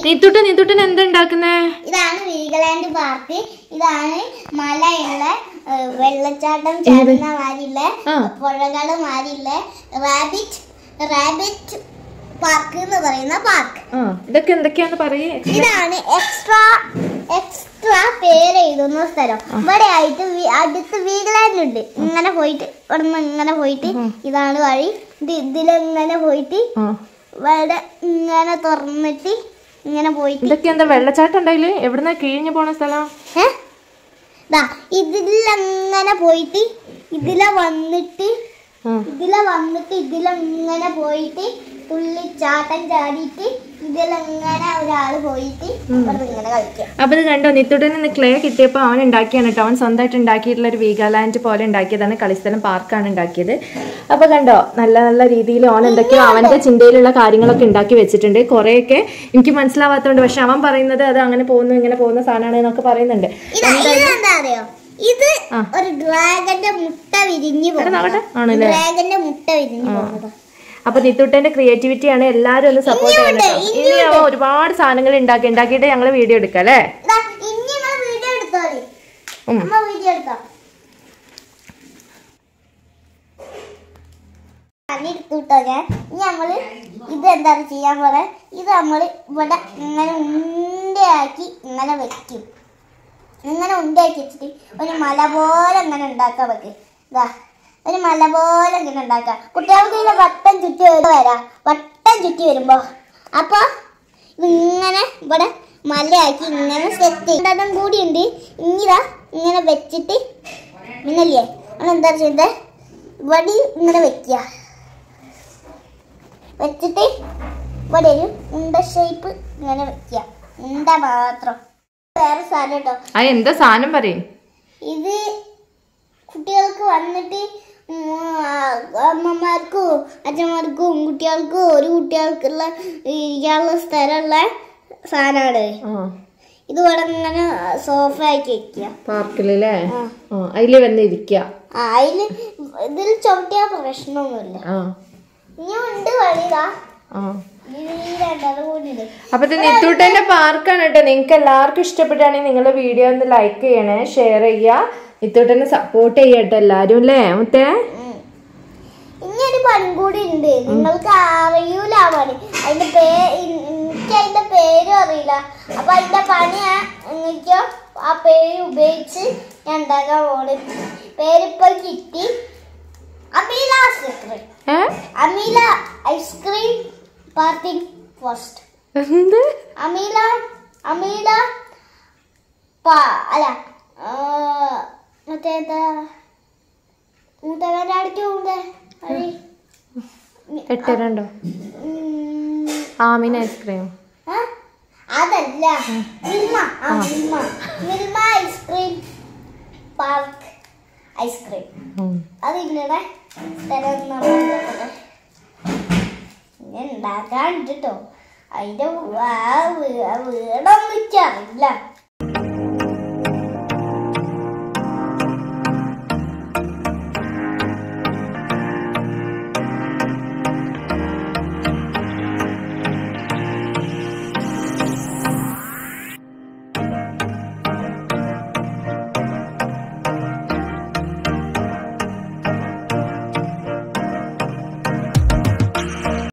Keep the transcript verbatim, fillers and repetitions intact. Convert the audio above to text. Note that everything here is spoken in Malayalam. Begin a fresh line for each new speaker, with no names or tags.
നീത്തുട്ട നീത്തുട്ടൻ എന്താ ഉണ്ടാക്കുന്നേ?
ഇതാണ് വീഗലാൻഡ് പാർക്ക്. ഇതാണ് മലയുള്ള വെള്ളച്ചാട്ടം ചാടുന്ന മാരിയുള്ള പുഴകള് മാരിയുള്ള റാബിറ്റ് റാബിറ്റ് പാർക്ക് എന്ന് പറയുന്ന പാർക്ക്.
ഇതൊക്കെ എന്തൊക്കെയാന്ന് പറയേ.
ഇതാണ് എക്സ്ട്രാ എക്സ്ട്രാ പേര് എഴുതുന്ന സ്ഥലം. ഇവിടെ ആയിട്ട് അടുത്ത് വീഗലാൻഡ് ഉണ്ട്. ഇങ്ങനെ പോയിട്ട് ഇവിടെ ഇങ്ങനെ പോയിട്ട് ഇതാണ് വഴി. ഇത് ഇതിലെങ്ങനെ പോയിട്ട് ഇവിടെ ഇങ്ങനെ തുറന്നിട്ട് ഇങ്ങനെ പോയിട്ട്
ഇതൊക്കെ എന്താ വെള്ളച്ചാട്ടം ഉണ്ടായില്ലേ? എവിടുന്ന കിഴിഞ്ഞു പോണ സ്ഥലം?
ഏഹ് ഇതിലങ്ങനെ പോയിട്ട് ഇതിലെ വന്നിട്ട് ഇതിലെ വന്നിട്ട് ഇതിലങ്ങനെ പോയിട്ട് തുള്ളിച്ചാട്ടം ചാടിയിട്ട് ഇതിലങ്ങനെ ഒരാള് പോയിട്ട് ഇങ്ങനെ കളിക്കുക.
അപ്പൊ ഇത് കണ്ടോ, നിത്തുട്ടന് ക്ലേ കിട്ടിയപ്പോ അവൻ ഉണ്ടാക്കിയാണ് കേട്ടോ. അവൻ സ്വന്തമായിട്ട് ഉണ്ടാക്കിയിട്ടുള്ള ഒരു വീഗാലാൻഡ് പോലെ ഉണ്ടാക്കിയതാണ്. കളിസ്ഥലം പാർക്കാണ് ഉണ്ടാക്കിയത്. അപ്പൊ കണ്ടോ, നല്ല നല്ല രീതിയിൽ അവൻ എന്തൊക്കെയോ അവന്റെ ചിന്തയിലുള്ള കാര്യങ്ങളൊക്കെ ഉണ്ടാക്കി വെച്ചിട്ടുണ്ട്. കുറെയൊക്കെ എനിക്ക് മനസ്സിലാവാത്തതുകൊണ്ട്, പക്ഷെ അവൻ പറയുന്നത് അത് അങ്ങനെ പോകുന്നു ഇങ്ങനെ പോകുന്ന സാധനമാണ് എന്നൊക്കെ പറയുന്നുണ്ട്.
എന്താ അറിയോ, ഇത് ഒരു ഡ്രാഗന്റെ മുട്ട വിരിഞ്ഞു പോകുന്നത്. ഡ്രാഗന്റെ മുട്ട വിരിഞ്ഞു പോകുന്നത്.
അപ്പൊ നിത്തുട്ടന്റെ ക്രിയേറ്റിവിറ്റി ആണ്. എല്ലാരും ഒന്ന് സപ്പോർട്ട് ചെയ്യണം. ഇനി അവൻ ഒരുപാട് സാധനങ്ങൾ ഉണ്ടാക്കി ഉണ്ടാക്കിയിട്ട് ഞങ്ങള് വീഡിയോ എടുക്കാം അല്ലേ?
ഞങ്ങള് ഇത് എന്താണ് ചെയ്യാൻ പറയാ, ഇത് നമ്മള് ഇവിടെ ഇങ്ങനെ ഉണ്ടയാക്കി ഇങ്ങനെ വെക്കും. ഇങ്ങനെ ഉണ്ടയാക്കി വെച്ചിട്ട് ഒരു മല പോലെ ഇങ്ങനെ ഉണ്ടാക്കാൻ പറ്റും. ഇതാ ഒരു മല പോലെ ഇങ്ങനെ ഉണ്ടാക്കാം. കുട്ടികൾക്ക് ഇങ്ങനെ വട്ടം ചുറ്റി വരാം. വട്ടം ചുറ്റി വരുമ്പോ അപ്പൊ ഇങ്ങനെ ഇവിടെ മലയാക്കി ഇങ്ങനെ സെറ്റ് ചെയ്തതും കൂടി ഉണ്ട്. ഇങ്ങനെ ഇങ്ങനെ വെച്ചിട്ട് ഇന്നല്ലേ നമ്മളെന്താ ചെയ്തത്, ഇവിടെ ഇങ്ങനെ വെക്കുക. വെച്ചിട്ട് ഇവിടെ ഒരു ഉണ്ട ഷേപ്പ് ഇങ്ങനെ വെക്കുക. ഉണ്ട മാത്രം. വേറെ സാധനം കേട്ടോ.
എന്താ സാധനം പറയും.
ഇത് കുട്ടികൾക്ക് വന്നിട്ട് അമ്മമാർക്കും അച്ഛന്മാർക്കും കുട്ടികൾക്കും ഒരു കുട്ടികൾക്കുള്ള ഇരിക്കാനുള്ള സ്ഥലമുള്ള സാധനമാണ്. ഇത് ഇവിടെ ഇങ്ങനെ സോഫ ആക്കി വെക്കുക പാർക്കിലല്ലേ.
അതില് വന്നിരിക്കുക.
അതില് ഇതിൽ ചവിട്ടിയാ പ്രശ്നമൊന്നുമില്ല. ഇനി ഉണ്ട് വഴിതാ.
അപ്പൊ ഇത് നിത്തുട്ടന്റെ പാർക്കാണ് കേട്ടോ. നിങ്ങൾക്ക് എല്ലാവർക്കും ഇഷ്ടപ്പെട്ടാണെങ്കിൽ നിങ്ങളുടെ വീഡിയോ ഒന്ന് ലൈക്ക് ചെയ്യണേ, ഷെയർ ചെയ്യാ, നിത്തുട്ടനെ സപ്പോർട്ട് ചെയ്യട്ടെ എല്ലാരും അല്ലേ മുത്തേ?
ഇനിയൊരു പണി കൂടി ഉണ്ട്. നിങ്ങൾക്ക് അറിയൂല പണി. അതിന്റെ പേര് എനിക്ക് അതിന്റെ പേരും അറിയില്ല. അപ്പൊ അതിന്റെ പണി എനിക്കോ ആ പേര് ഉപയോഗിച്ച് ഞാൻ ഉണ്ടാക്കാൻ പോണേ. പേരിപ്പോ കിട്ടി. അമീല ഐസ്ക്രീം. അമീല ഐസ്ക്രീം പാർട്ടി ഫസ്റ്റ്. അമീല അമീല അല്ല മറ്റേതാ മൂത്തവരാടിക്ക് പോകുന്നേ
എട്ടരണ്ടോ ആമിന ഐസ്ക്രീം
അതല്ല, Milma Milma Milma ice cream park ice cream. അതില്ലേ സ്ഥലം ഉണ്ടാക്കാൻ കേട്ടോ. അതിന്റെ വീടൊന്നും അറിയില്ല.